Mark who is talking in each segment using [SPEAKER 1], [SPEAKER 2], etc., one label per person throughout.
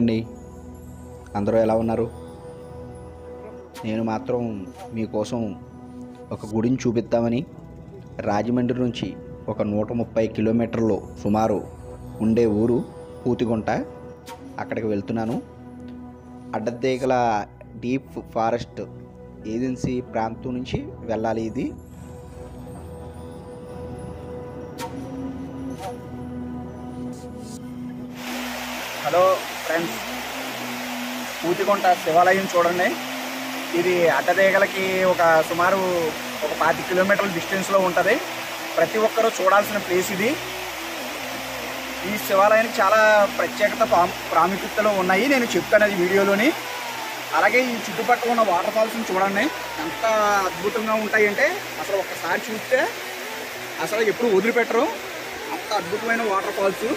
[SPEAKER 1] అండి, అందరూ ఎలా ఉన్నారు? నేను మాత్రం మీకోసం ఒక గుడిని చూపిద్దామని రాజమండ్రి నుంచి ఒక 130 కిలోమీటర్లు సుమారు ఉండే ఊరు పూతిగుంట, అక్కడికి వెళ్తున్నాను. అడ్డదేగల డీప్ ఫారెస్ట్ ఏజెన్సీ ప్రాంతం నుంచి వెళ్ళాలి. ఇది హలో ఫ్రెండ్స్, పూతిగుంట శివాలయం చూడండి. ఇది అడ్డదేగలకి సుమారు ఒక 20 కిలోమీటర్ల డిస్టెన్స్లో ఉంటుంది. ప్రతి ఒక్కరూ చూడాల్సిన ప్లేస్ ఇది. ఈ శివాలయానికి చాలా ప్రత్యేకత ప్రాముఖ్యతలు ఉన్నాయి, నేను చెప్తాను అది వీడియోలోని. అలాగే ఈ చుట్టుపక్కల ఉన్న వాటర్ ఫాల్స్ని చూడండి, ఎంత అద్భుతంగా ఉంటాయంటే అసలు ఒక్కసారి చూస్తే అసలు ఎప్పుడు వదిలిపెట్టరు, అంత అద్భుతమైన వాటర్ ఫాల్స్.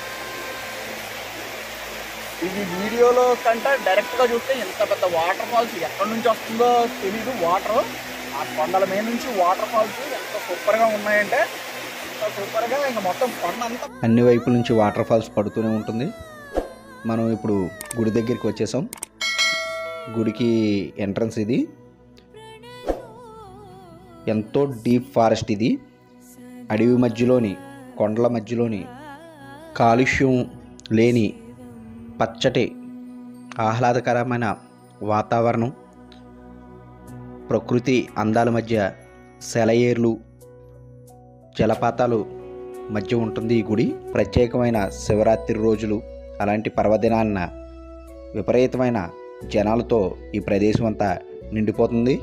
[SPEAKER 1] ఇది వీడియోలో కంటే డైరెక్ట్గా చూస్తే ఎంత పెద్ద వాటర్ ఫాల్స్ ఎక్కడి నుంచి వస్తుందో తెలీదు. వాటర్ ఆ కొండల మీద నుంచి వాటర్ ఫాల్స్ ఎంత సూపర్గా ఉన్నాయంటే ఎంత సూపర్గా, ఇంకా మొత్తం కొండ అంతా అన్ని వైపుల నుంచి వాటర్ ఫాల్స్ పడుతూనే ఉంటుంది. మనం ఇప్పుడు గుడి దగ్గరికి వచ్చేసాం. గుడికి ఎంట్రన్స్ ఇది. ఎంతో డీప్ ఫారెస్ట్ ఇది. అడవి మధ్యలోని, కొండల మధ్యలోని కాలుష్యం లేని పచ్చటి ఆహ్లాదకరమైన వాతావరణం, ప్రకృతి అందాల మధ్య సెలయేర్లు, జలపాతాలు మధ్య ఉంటుంది ఈ గుడి. ప్రత్యేకమైన శివరాత్రి రోజులు అలాంటి పర్వదినాన్న విపరీతమైన జనాలతో ఈ ప్రదేశం అంతా నిండిపోతుంది.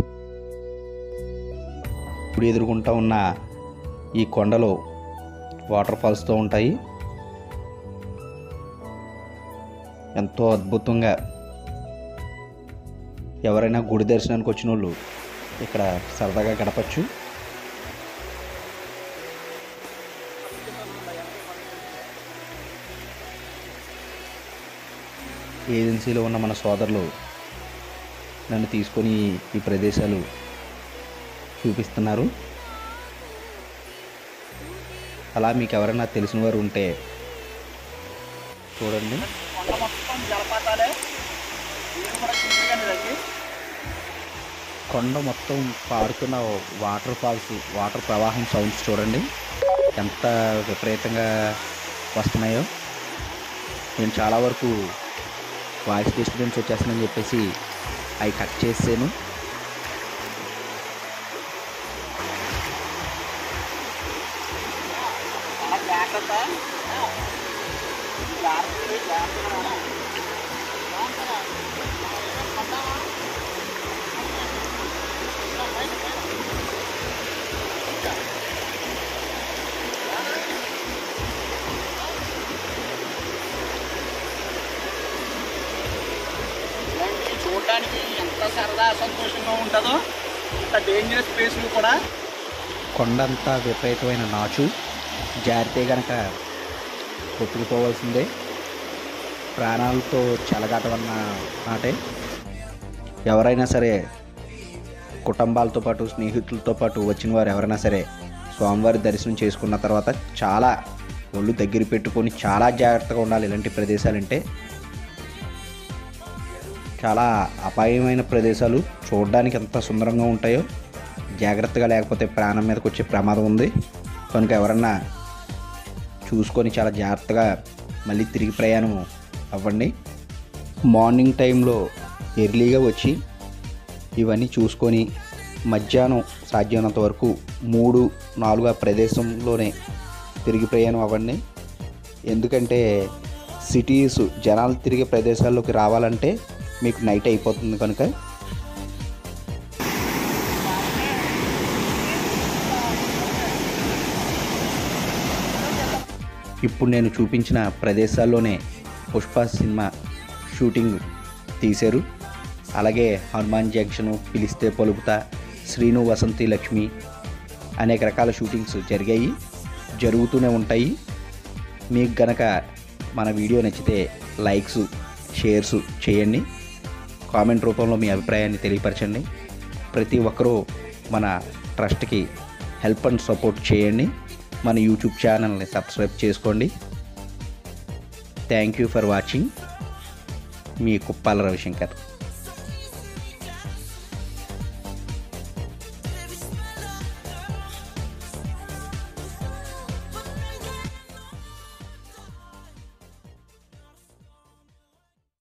[SPEAKER 1] గుడి ఎదుర్కొంటూ ఉన్న ఈ కొండలు వాటర్ ఫాల్స్తో ఉంటాయి. ఎంతో అద్భుతంగా ఎవరైనా గుడి దర్శనానికి వచ్చిన వాళ్ళు ఇక్కడ సరదాగా గడపచ్చు. ఏజెన్సీలో ఉన్న మన సోదరులు నన్ను తీసుకొని ఈ ప్రదేశాలు చూపిస్తున్నారు. అలా మీకు ఎవరైనా తెలిసిన వారు ఉంటే చూడండి. కొండ మొత్తం పారుతున్న వాటర్ ఫాల్స్, వాటర్ ప్రవాహం సౌండ్స్ చూడండి ఎంత విపరీతంగా వస్తున్నాయో. నేను చాలా వరకు వాయిస్ డిస్టర్బెన్స్ వచ్చేస్తుందని చెప్పేసి అవి కట్ చేసాను. చూడడానికి ఎంత సరదా సంతోషంగా ఉంటుందో, ఇంత డేంజరస్ ప్లేస్లు కూడా. కొండంతా విపరీతమైన నాచు, జారితే గనక కొట్టుకుపోవాల్సిందే. ప్రాణాలతో చెలగాటమన్న మాటే. ఎవరైనా సరే కుటుంబాలతో పాటు, స్నేహితులతో పాటు వచ్చిన వారు ఎవరైనా సరే స్వామివారి దర్శనం చేసుకున్న తర్వాత చాలా ఒళ్ళు దగ్గర పెట్టుకొని చాలా జాగ్రత్తగా ఉండాలి. ఇలాంటి ప్రదేశాలంటే చాలా అపాయమైన ప్రదేశాలు. చూడడానికి ఎంత సుందరంగా ఉంటాయో, జాగ్రత్తగా లేకపోతే ప్రాణం మీదకి వచ్చే ప్రమాదం ఉంది. కనుక ఎవరన్నా చూసుకొని చాలా జాగ్రత్తగా మళ్ళీ తిరిగి ప్రయాణం అవ్వండి. మార్నింగ్ టైంలో ఎర్లీగా వచ్చి ఇవన్నీ చూసుకొని మధ్యాహ్నం సాధ్యమైనంత వరకు 3-4 ప్రదేశంలోనే తిరిగి ప్రయాణం అవ్వండి. ఎందుకంటే సిటీస్, జనాలు తిరిగే ప్రదేశాల్లోకి రావాలంటే మీకు నైట్ అయిపోతుంది. కనుక ఇప్పుడు నేను చూపించిన ప్రదేశాల్లోనే పుష్ప సినిమా షూటింగ్ తీశారు. అలాగే హనుమాన్ జంక్షను, పిలిస్తే పలుకుతా, శ్రీను వసంతి లక్ష్మి అనేక రకాల షూటింగ్స్ జరిగాయి, జరుగుతూనే ఉంటాయి. మీకు గనక మన వీడియో నచ్చితే లైక్స్, షేర్స్ చేయండి. కామెంట్ రూపంలో మీ అభిప్రాయాన్ని తెలియపరచండి. ప్రతి ఒక్కరూ మన ట్రస్ట్కి హెల్ప్ అండ్ సపోర్ట్ చేయండి. మన యూట్యూబ్ ఛానల్ని సబ్స్క్రైబ్ చేసుకోండి. Thank you for watching.
[SPEAKER 2] మీ కుప్పాల రవిశంకర్.